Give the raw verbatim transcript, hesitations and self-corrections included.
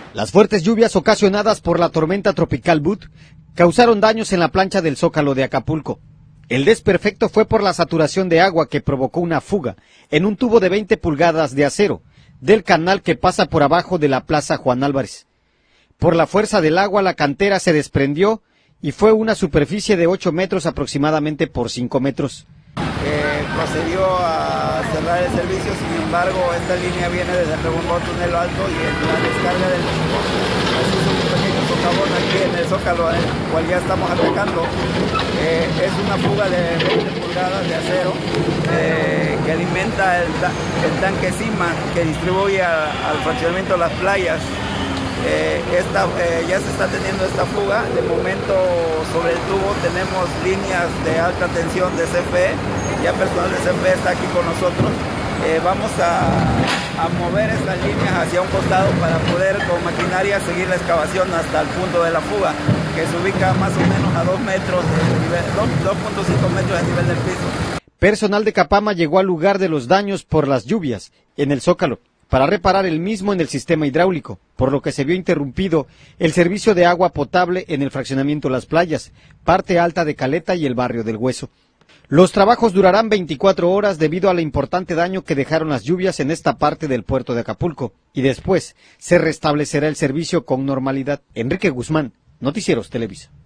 Las fuertes lluvias ocasionadas por la tormenta tropical Bud causaron daños en la plancha del Zócalo de Acapulco. El desperfecto fue por la saturación de agua que provocó una fuga en un tubo de veinte pulgadas de acero del canal que pasa por abajo de la Plaza Juan Álvarez. Por la fuerza del agua, la cantera se desprendió y fue una superficie de ocho metros aproximadamente por cinco metros. Eh, procedió a cerrar el servicio, sin embargo esta línea viene desde el Rebombo Túnel Alto y en la descarga del mismo así es un pequeño socavón aquí en el Zócalo, el cual ya estamos atacando. Eh, es una fuga de veinte pulgadas de acero eh, que alimenta el, el tanque Cima que distribuye a, al fraccionamiento de las playas. Eh, esta, eh, ya se está teniendo esta fuga. De momento sobre el tubo tenemos líneas de alta tensión de C F E, ya personal de C F E está aquí con nosotros. Eh, vamos a, a mover estas líneas hacia un costado para poder con maquinaria seguir la excavación hasta el punto de la fuga, que se ubica más o menos a dos metros de nivel, dos punto cinco metros de nivel del piso. Personal de Capama llegó al lugar de los daños por las lluvias en el Zócalo para reparar el mismo en el sistema hidráulico, por lo que se vio interrumpido el servicio de agua potable en el fraccionamiento Las Playas, parte alta de Caleta y el barrio del Hueso. Los trabajos durarán veinticuatro horas debido al importante daño que dejaron las lluvias en esta parte del puerto de Acapulco, y después se restablecerá el servicio con normalidad. Enrique Guzmán, Noticieros Televisa.